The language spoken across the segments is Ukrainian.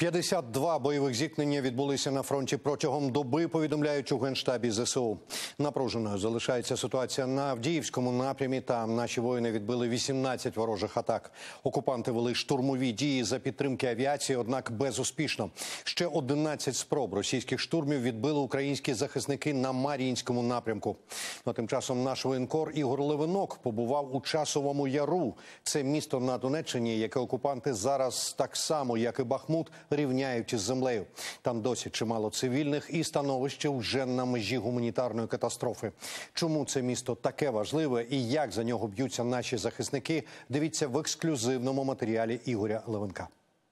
52 бойових зіткнення відбулися на фронті протягом доби, повідомляють у Генштабі ЗСУ. Напруженою залишається ситуація на Авдіївському напрямі. Там наші воїни відбили 18 ворожих атак. Окупанти вели штурмові дії за підтримки авіації, однак безуспішно. Ще 11 спроб російських штурмів відбили українські захисники на Мар'їнському напрямку. Но тим часом наш воєнкор Ігор Левинок побував у Часовому Яру. Це місто на Донеччині, яке окупанти зараз так само, як і Бахмут, рівняють із землею. Там досі чимало цивільних і становище вже на межі гуманітарної катастрофи. Чому це місто таке важливе і як за нього б'ються наші захисники, дивіться в ексклюзивному матеріалі Ігоря Левинка.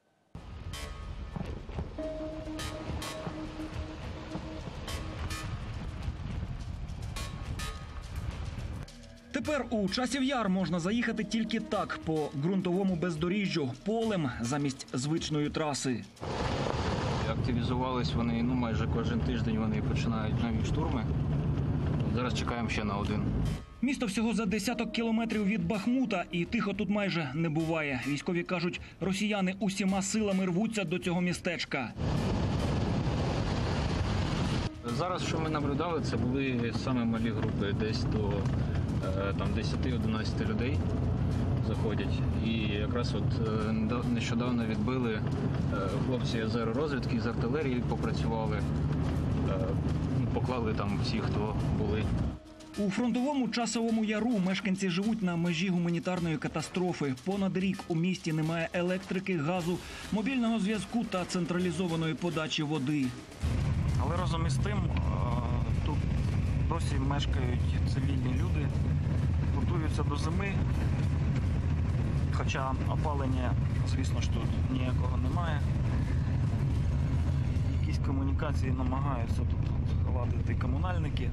Тепер у Часів Яр можна заїхати тільки так, по ґрунтовому бездоріжжю, полем замість звичної траси. Активізувались вони, майже кожен тиждень вони починають нові штурми. Зараз чекаємо ще на один. Місто всього за десяток кілометрів від Бахмута, і тихо тут майже не буває. Військові кажуть, росіяни усіма силами рвуться до цього містечка. Зараз, що ми наблюдали, це були саме малі групи, десь до 10-11 людей заходять. І якраз нещодавно відбили хлопці з аеророзвідки, з артилерії попрацювали, поклали там всіх, хто були. У фронтовому Часовому Яру мешканці живуть на межі гуманітарної катастрофи. Понад рік у місті немає електрики, газу, мобільного зв'язку та централізованої подачі води. Але разом із тим тут досі мешкають цивільні люди, готуються до зими, хоча опалення, звісно ж, тут ніякого немає. Якісь комунікації намагаються тут ладити комунальники.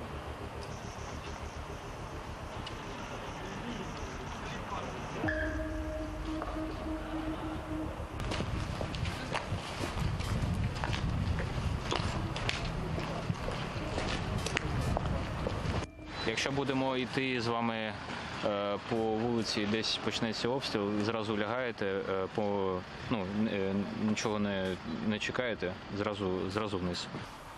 Якщо будемо йти з вами по вулиці, десь почнеться обстріл, зразу лягаєте, нічого не чекаєте, зразу вниз.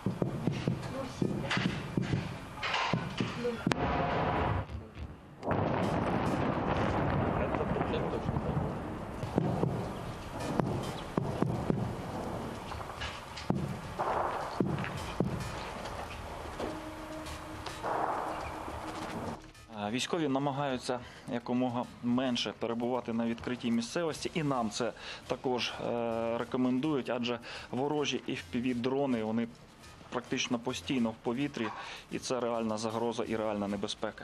Військові намагаються якомога менше перебувати на відкритій місцевості, і нам це також рекомендують, адже ворожі FPV-дрони, вони практично постійно в повітрі, і це реальна загроза і реальна небезпека.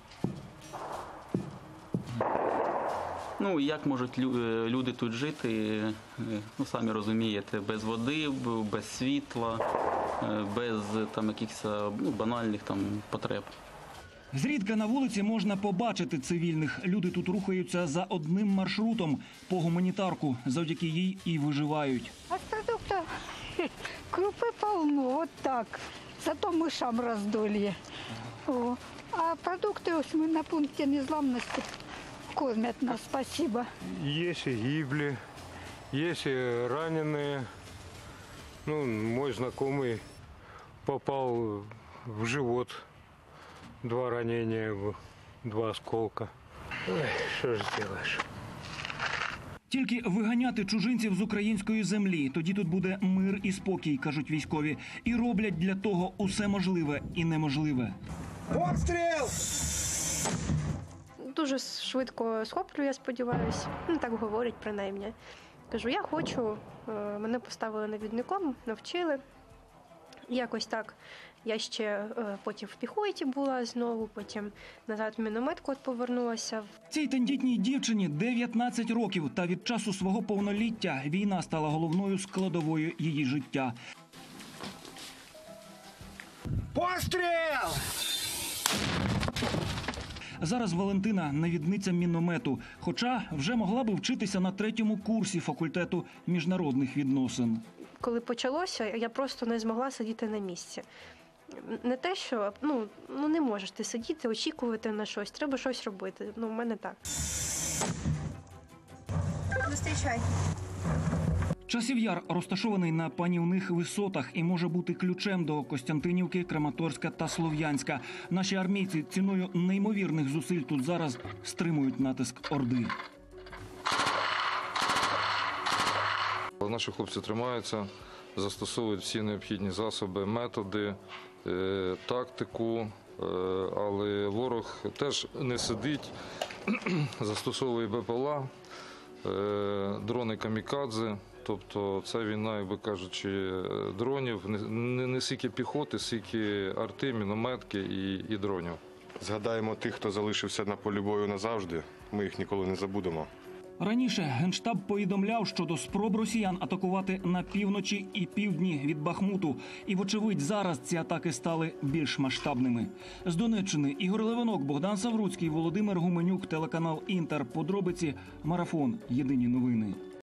Як можуть люди тут жити, самі розумієте, без води, без світла, без якихось банальних потреб. Зрідка на вулиці можна побачити цивільних. Люди тут рухаються за одним маршрутом по гуманітарку. Завдяки їй і виживають. А продуктов крупы полно, вот так. Зато мышам раздолье. А продукты мы на пункте незламности кормят нас, спасибо. Есть и гибли, есть и раненые. Мой знакомый попал в живот. 2 ранения, 2 осколка. Что ж сделаешь? Тільки виганяти чужинців з української землі. Тоді тут буде мир і спокій, кажуть військові. І роблять для того усе можливе і неможливе. Обстріл! Дуже швидко схоплю, я сподіваюся. Так говорять принаймні. Кажу, я хочу. Мене поставили навідником, навчили. Якось так. Я ще потім в піхоті була знову, потім назад в мінометку повернулася. Цій тендітній дівчині 19 років, та від часу свого повноліття війна стала головною складовою її життя. Постріл! Зараз Валентина – навідниця міномету, хоча вже могла би вчитися на 3-му курсі факультету міжнародних відносин. Коли почалося, я просто не змогла сидіти на місці. Не те, що не можеш ти сидіти, очікувати на щось, треба щось робити. У мене так. Зустрічай. Часів Яр розташований на панівних висотах і може бути ключем до Костянтинівки, Краматорська та Слов'янська. Наші армійці ціною неймовірних зусиль тут зараз стримують натиск Орди. Наші хлопці тримаються, застосовують всі необхідні засоби, методи, тактику, але ворог теж не сидить, застосовує БПЛА, дрони камікадзе. Тобто це війна, як би кажучи, дронів, не стільки піхоти, стільки арти, мінометки і дронів. Згадаємо тих, хто залишився на полі бою назавжди, ми їх ніколи не забудемо. Раніше Генштаб повідомляв щодо спроб росіян атакувати на півночі і півдні від Бахмуту. І, вочевидь, зараз ці атаки стали більш масштабними. З Донеччини Ігор Левинок, Богдан Савруцький, Володимир Гуменюк, телеканал «Інтер». Подробиці, марафон. Єдині новини.